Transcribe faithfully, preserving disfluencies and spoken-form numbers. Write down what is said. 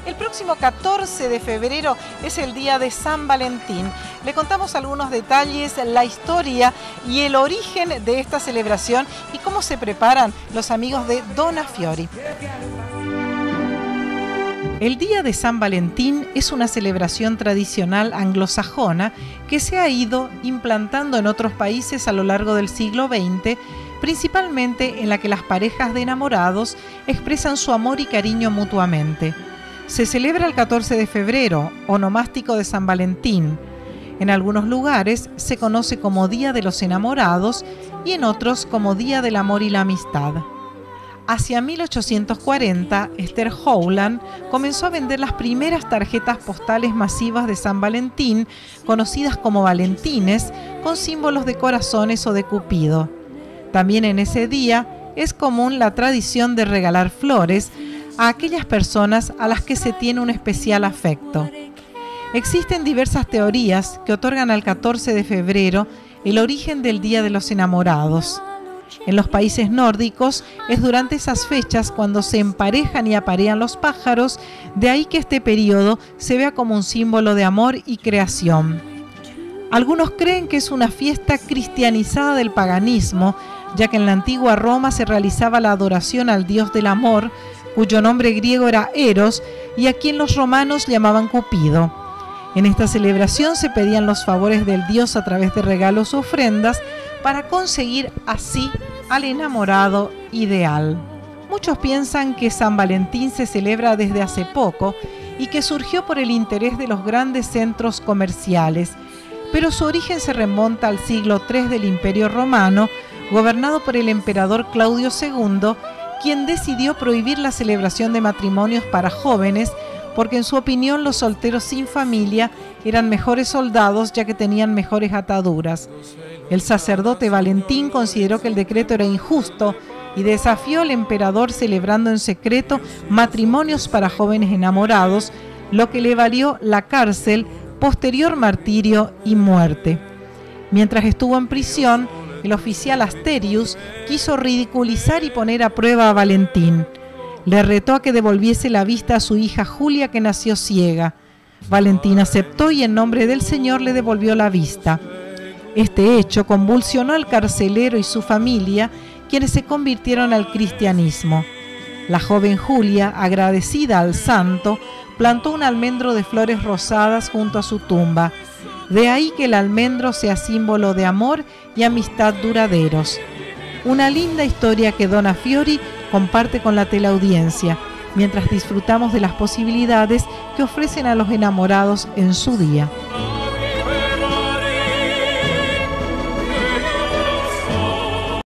El próximo catorce de febrero es el día de San Valentín. Le contamos algunos detalles, la historia y el origen de esta celebración y cómo se preparan los amigos de Donna Fiori. El Día de San Valentín es una celebración tradicional anglosajona que se ha ido implantando en otros países a lo largo del siglo veinte, principalmente en la que las parejas de enamorados expresan su amor y cariño mutuamente. Se celebra el catorce de febrero, onomástico de San Valentín. En algunos lugares se conoce como Día de los Enamorados y en otros como Día del Amor y la Amistad. Hacia mil ochocientos cuarenta, Esther Howland comenzó a vender las primeras tarjetas postales masivas de San Valentín, conocidas como valentines, con símbolos de corazones o de Cupido. También en ese día es común la tradición de regalar flores a aquellas personas a las que se tiene un especial afecto. Existen diversas teorías que otorgan al catorce de febrero el origen del Día de los Enamorados. En los países nórdicos es durante esas fechas cuando se emparejan y aparean los pájaros, de ahí que este periodo se vea como un símbolo de amor y creación. Algunos creen que es una fiesta cristianizada del paganismo, ya que en la antigua Roma se realizaba la adoración al dios del amor, cuyo nombre griego era Eros, y a quien los romanos llamaban Cupido. En esta celebración se pedían los favores del dios a través de regalos u ofrendas para conseguir así al enamorado ideal. Muchos piensan que San Valentín se celebra desde hace poco y que surgió por el interés de los grandes centros comerciales, pero su origen se remonta al siglo tercero del Imperio Romano, gobernado por el emperador Claudio segundo, quien decidió prohibir la celebración de matrimonios para jóvenes porque en su opinión los solteros sin familia eran mejores soldados ya que tenían mejores ataduras. El sacerdote Valentín consideró que el decreto era injusto y desafió al emperador celebrando en secreto matrimonios para jóvenes enamorados, lo que le valió la cárcel, posterior martirio y muerte. Mientras estuvo en prisión, el oficial Asterius quiso ridiculizar y poner a prueba a Valentín. Le retó a que devolviese la vista a su hija Julia, que nació ciega. Valentín aceptó y en nombre del Señor le devolvió la vista. Este hecho convulsionó al carcelero y su familia, quienes se convirtieron al cristianismo. La joven Julia, agradecida al santo, plantó un almendro de flores rosadas junto a su tumba. De ahí que el almendro sea símbolo de amor y amistad duraderos. Una linda historia que Donna Fiori comparte con la teleaudiencia, mientras disfrutamos de las posibilidades que ofrecen a los enamorados en su día.